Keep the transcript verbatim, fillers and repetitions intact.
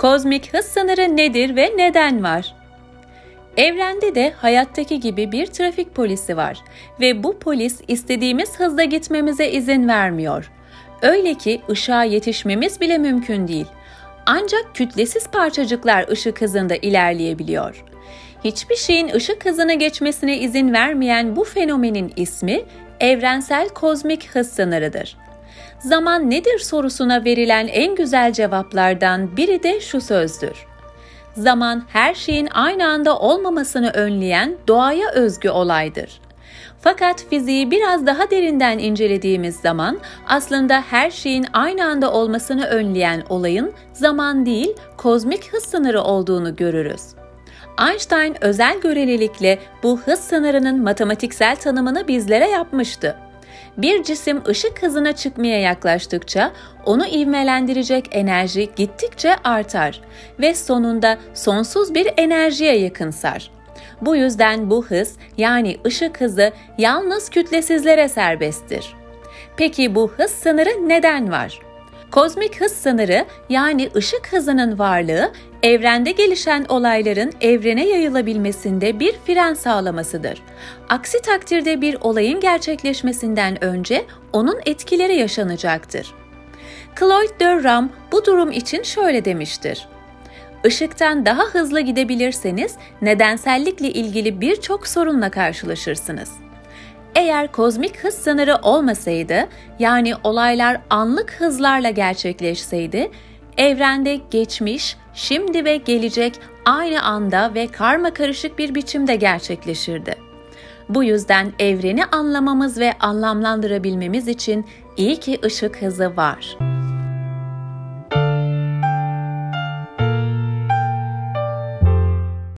Kozmik hız sınırı nedir ve neden var? Evrende de hayattaki gibi bir trafik polisi var ve bu polis istediğimiz hızda gitmemize izin vermiyor. Öyle ki ışığa yetişmemiz bile mümkün değil. Ancak kütlesiz parçacıklar ışık hızında ilerleyebiliyor. Hiçbir şeyin ışık hızını geçmesine izin vermeyen bu fenomenin ismi evrensel kozmik hız sınırıdır. Zaman nedir sorusuna verilen en güzel cevaplardan biri de şu sözdür: zaman her şeyin aynı anda olmamasını önleyen doğaya özgü olaydır. Fakat fiziği biraz daha derinden incelediğimiz zaman aslında her şeyin aynı anda olmasını önleyen olayın zaman değil, kozmik hız sınırı olduğunu görürüz. Einstein özel görelilikle bu hız sınırının matematiksel tanımını bizlere yapmıştı. Bir cisim ışık hızına çıkmaya yaklaştıkça onu ivmelendirecek enerji gittikçe artar ve sonunda sonsuz bir enerjiye yakınsar. Bu yüzden bu hız, yani ışık hızı, yalnız kütlesizlere serbesttir. Peki bu hız sınırı neden var? Kozmik hız sınırı, yani ışık hızının varlığı, evrende gelişen olayların evrene yayılabilmesinde bir fren sağlamasıdır. Aksi takdirde bir olayın gerçekleşmesinden önce onun etkileri yaşanacaktır. Cloyd Durham bu durum için şöyle demiştir: Işıktan daha hızlı gidebilirseniz nedensellikle ilgili birçok sorunla karşılaşırsınız. Eğer kozmik hız sınırı olmasaydı, yani olaylar anlık hızlarla gerçekleşseydi, evrende geçmiş, şimdi ve gelecek aynı anda ve karmakarışık bir biçimde gerçekleşirdi. Bu yüzden evreni anlamamız ve anlamlandırabilmemiz için iyi ki ışık hızı var.